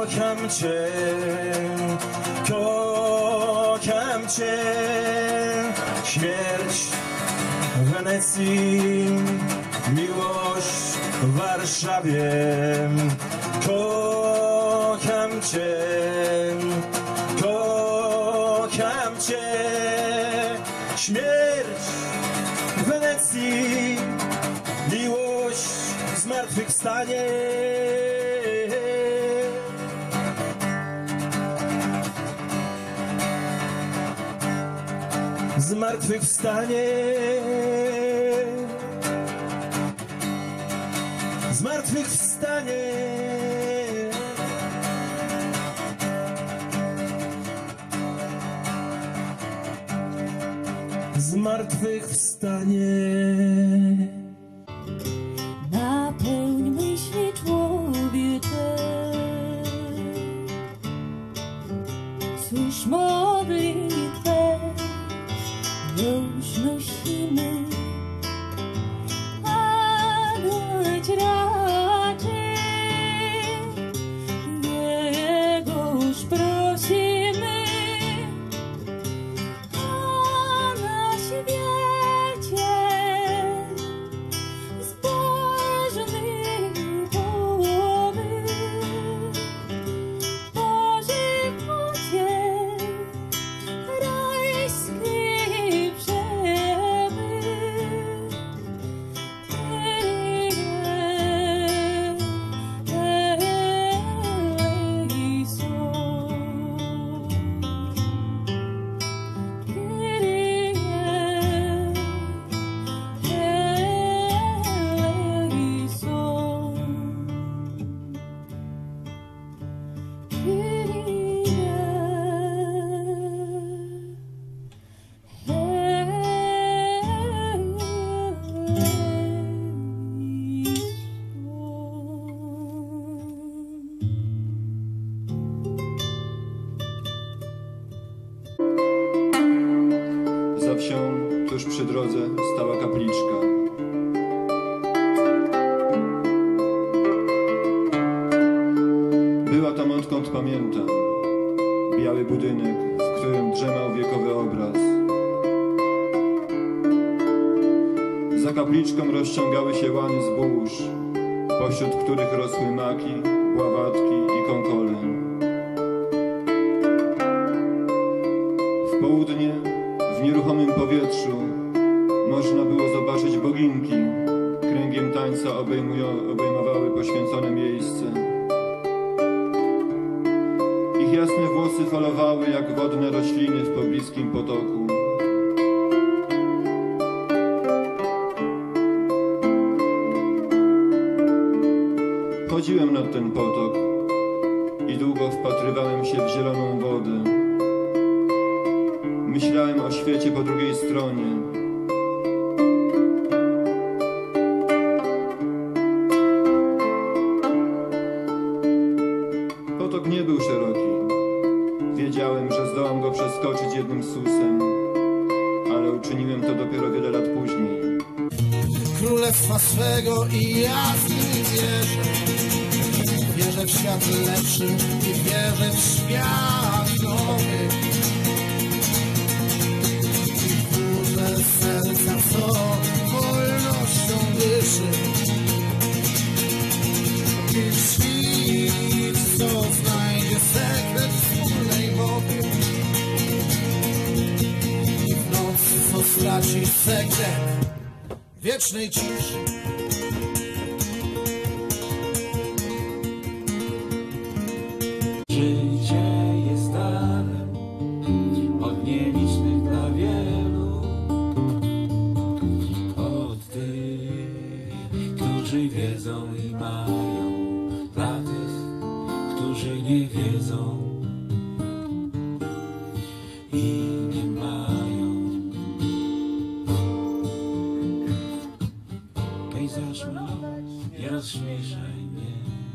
kocham cię, kocham cię. Śmierć w Wenecji, miłość w Warszawie. Kocham cię, kocham cię. Śmierć w Wenecji, miłość zmartwychwstanie. Zmartwychwstanie. Zmartwychwstanie. Zmartwychwstanie. Napełń myśli człowiecze, słysz modlitwę, już nosimy, padać raczej, Jegoż prosimy, a na świecie zbożny pomysł, Boży pociech, rajski przemysł. Za wsią, tuż przy drodze, stała kapliczka. Była tam odkąd pamiętam biały budynek, w którym drzemał wiekowy obraz. Za kapliczką rozciągały się łany zbóż, pośród których rosły maki, bławatki i konkole. W południe, w nieruchomym powietrzu, można było zobaczyć boginki. Kręgiem tańca obejmowały poświęcone miejsce. Ich jasne włosy falowały jak wodne rośliny w pobliskim potoku. Chodziłem nad ten potok i długo wpatrywałem się w zieloną wodę. Myślałem o świecie po drugiej stronie. Potok nie był szeroki. Wiedziałem, że zdołam go przeskoczyć jednym susem, ale uczyniłem to dopiero wiele lat później. Królestwa swego i ja w nim wierzę. Wierzę w świat lepszy i wierzę w świat nowy. I serca, co wolnością dyszy. I świt, co znajdzie sekret wspólnej mowy. I w noc, co straci sekret wiecznej ciszy. Życie jest darem od nielicznych dla wielu, od tych, którzy wiedzą i mają, dla tych, którzy nie wiedzą i nie mają. Pejzaż mój, nie rozśmieszaj mnie,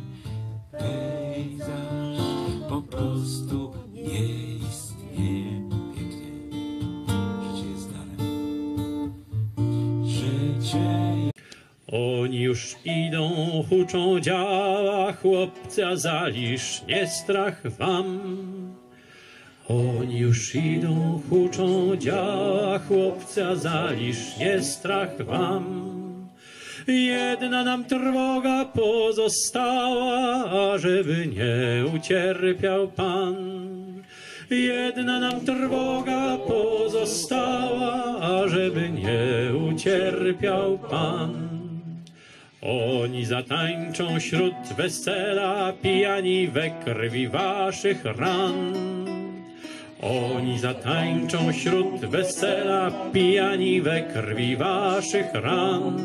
pejzaż po prostu nie istnieje. Pięknie. Życie jest darem. Życie. Oni już już idą, huczą działa chłopcy, a zalisz nie strach wam. Oni już idą, huczą działa chłopcy, a zalisz nie strach wam. Jedna nam trwoga pozostała, ażeby nie ucierpiał Pan. Jedna nam trwoga pozostała, ażeby nie ucierpiał Pan. Oni zatańczą wśród wesela, pijani we krwi waszych ran. Oni zatańczą wśród wesela, pijani we krwi waszych ran.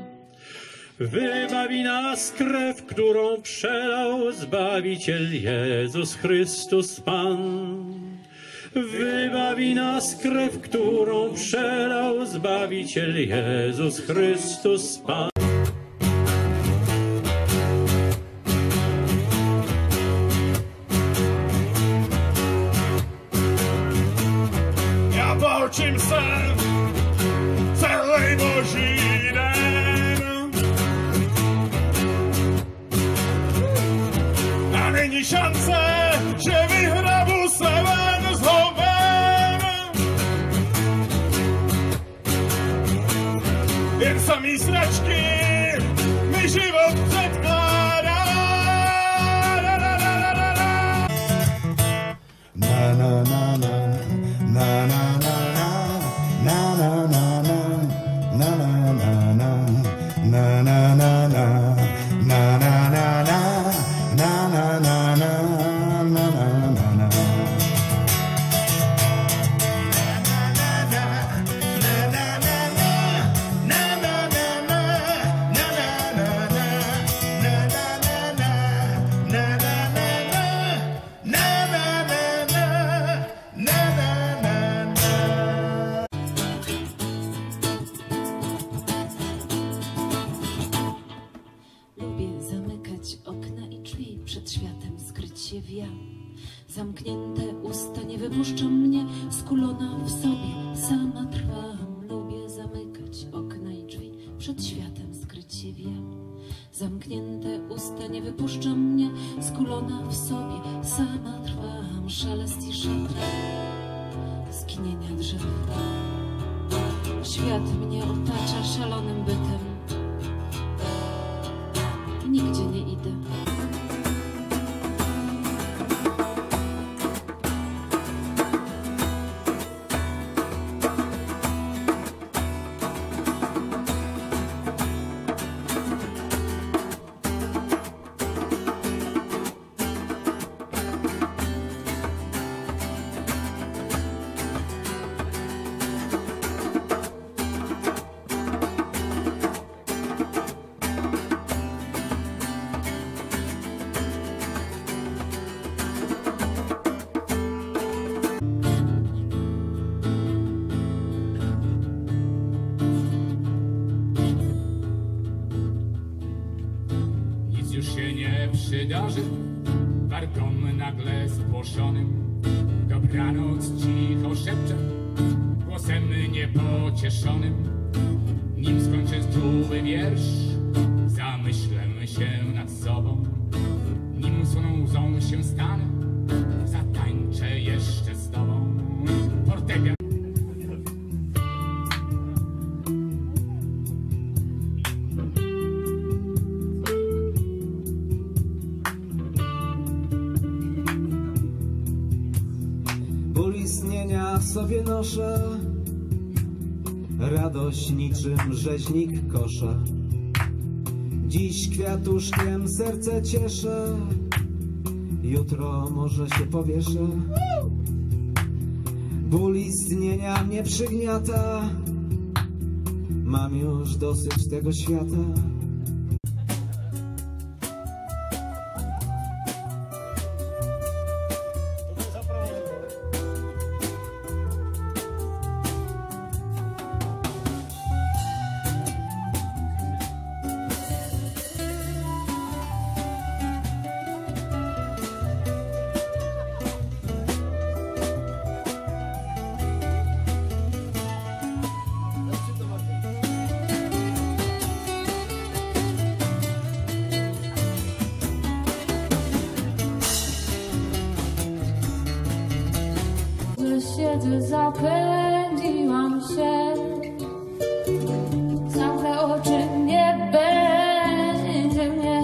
Wybawi nas krew, którą przelał Zbawiciel Jezus Chrystus Pan. Wybawi nas krew, którą przelał Zbawiciel Jezus Chrystus Pan. Ja bałcim sen celej Bożinem, a nyní šance, že vyhrabu se ven zlobem. Jen samý sračky mi život předkládá. Na na na na na na na na na na na na na na Zamknięte usta nie wypuszczą mnie, skulona w sobie sama trwam. Lubię zamykać okna i drzwi, przed światem skryć się w jam. Zamknięte usta nie wypuszczą mnie, skulona w sobie sama trwam. Szelest i szatr, skinienia drzew. Świat mnie otacza szalonym bytem. Nigdzie nie idę. Już się nie przydarzy wartom nagle spłoszonym. Dobranoc cicho szepcze głosem niepocieszonym. Nim skończę czuły wiersz, zamyślę się nad sobą. Nim słoną łzą się stanę, zatańczę jeszcze z tobą. Fortepian. Ból istnienia w sobie noszę, radość niczym rzeźnik kosza. Dziś kwiatuszkiem serce cieszę, jutro może się powieszę. Ból istnienia mnie przygniata, mam już dosyć tego świata. że siedzę, zapędziłam się. Zamknę oczy, nie będzie mnie.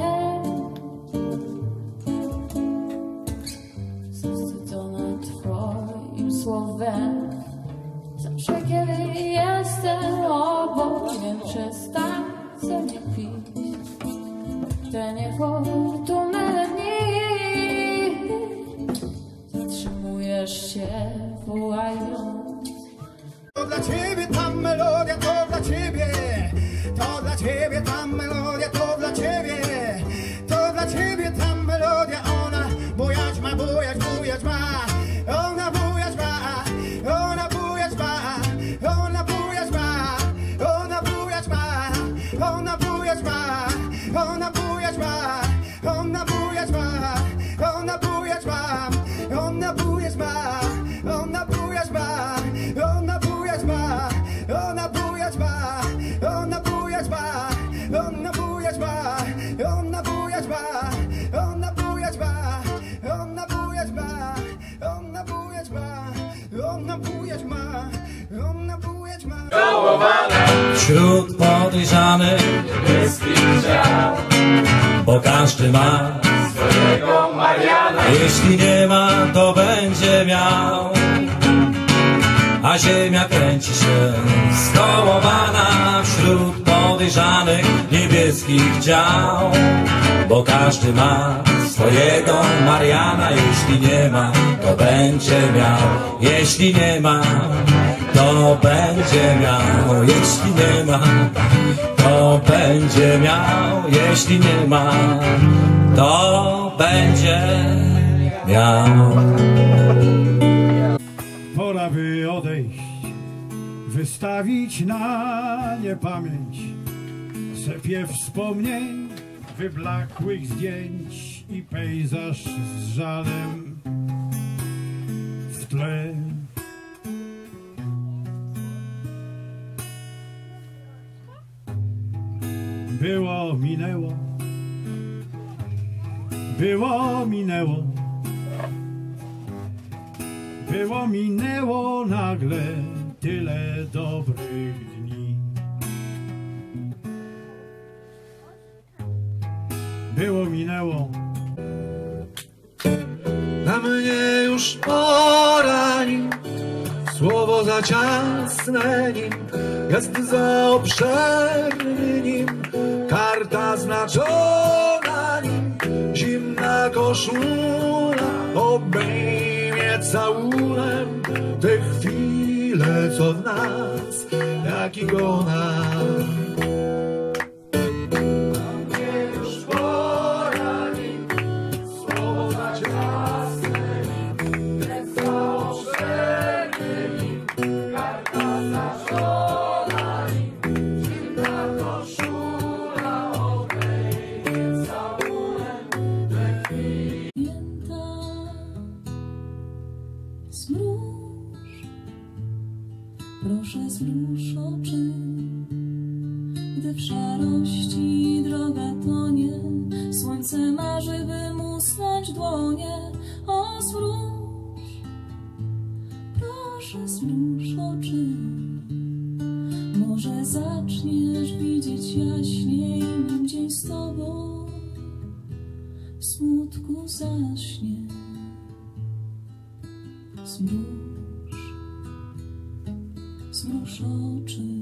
Zawstydzona twoim słowem. Zawsze kiedy jestem obok, nie przestań sobie pić. Te niefortunne dni zatrzymujesz się, wołając. To dla ciebie ta melodia, to dla ciebie. To dla ciebie ta melodia, to dla ciebie. To dla ciebie ta melodia, ona bujać ma, bujać, bujać ma. Ona bujać ma, ona bujać ma. Ona bujać ma, ona bujać ma. Ona bujać ma, ona bujać ma. Ona bujać ma, ona bujać ma. Ona bujać ma, ona bujać ma. Ona bujać ma, ona bujać ma. Ona bujać ma, ona bujać ma. Ona bujać ma, ona bujać ma. Ona bujać ma, ona bujać ma. Ona bujać ma, ona bujać ma. Wśród podejrzanych bo każdy ma swojego Mariana. Jeśli nie ma, to będzie miał. A ziemia kręci się skołowana wśród podejrzanych niebieskich dział. Bo każdy ma swojego Mariana. Jeśli nie ma, to będzie miał. Jeśli nie ma, to będzie miał. Jeśli nie ma, to będzie miał. Jeśli nie ma, to będzie miał. Pora by odejść, wystawić na niepamięć sepie wspomnień, wyblakłych zdjęć i pejzaż z żalem w tle. Było, minęło, było, minęło. Było, minęło nagle tyle dobrych dni. Było, minęło. Na mnie już pora nim, słowo za ciasne nim, gest za obszerny nim, karta znaczona nim, zimna koszula obejmie całunem te chwile, co w nas, jak igona. Proszę zmruż oczy, gdy w szarości droga tonie, słońce marzy, by musnąć dłonie. O, zmruż, proszę zmruż oczy, może zaczniesz widzieć jaśniej, nim dzień z tobą w smutku zaśnie. Zmruż oczy.